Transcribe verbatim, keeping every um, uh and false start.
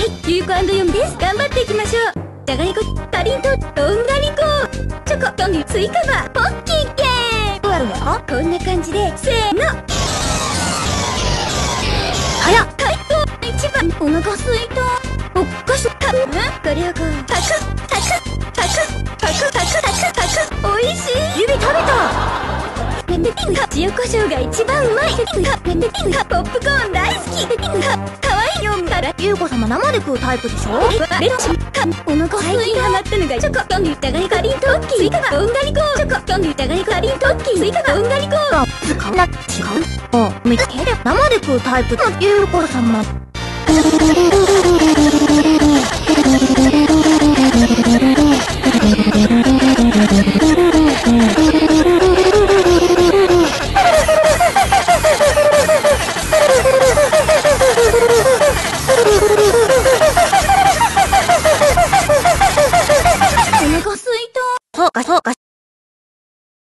ゆうこ &よん です。頑張っていきましょう。じゃがりこ、かりんとう、とんがりこ、チョコ、キャンディー、スイカバー、ポッキーケーキ。どうやるんですか？こんな感じで、せーの。早っ！タイト一番、お腹すいた。おっかしかん？これをこう、パクッ、パクッ、パクッ、パクッ、パクッ、パクッ、パクッ、おいしい。指食べた。ペペピンカ、塩コショウが一番うまい。ペペピンカ、ペペピンカ、ポップコーン大好き。ペペピンカ、かわいいよんから。ゆうこ様生で食うタイプでしょ？レッチか、お腹すいた。最近ハマったのがチョコ、キャンディー、じゃがりこ、かりんとう、スイカバー、とんがりこ、チョコ、キャンディー、じゃがりこ、かりんとう、スイカバー、とんがりこ。あ、使うな、違う。あ、見つければ生で食うタイプのゆうこ様。お腹すいた。そうかそうか。